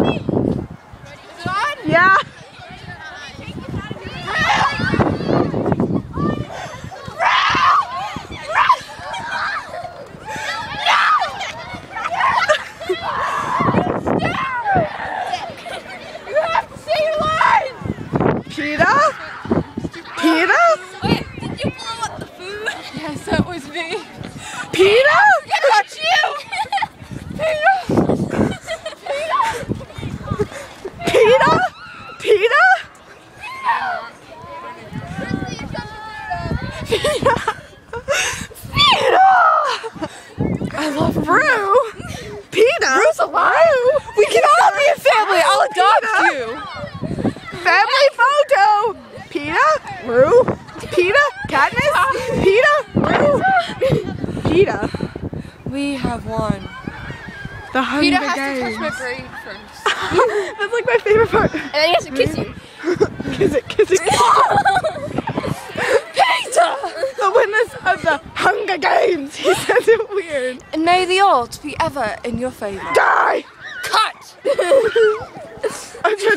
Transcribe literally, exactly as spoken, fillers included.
Yeah. PEEETAA? PEEETAA? Wait, did you blow up the food? Yes, that was me. PEEETAA? That's you! PEEETAA? PEEETAA? PEEETAA? I love Rue? PEEETAA? Rue's alive. We can all be a family. I'll Adopt adopt you. Family photo. PEEETAA? Rue? PEEETAA? Katniss? PEEETAA? Rue? PEEETAA. We have won. The Hunger PEEETAA has Games. to touch my brain first. That's like my favorite part. And then he has to kiss you. Kiss it, kiss it. PEEETAA! The winners of the Hunger Games. He says it weird. And may the odds be ever in your favour. Die! Cut! I'm trying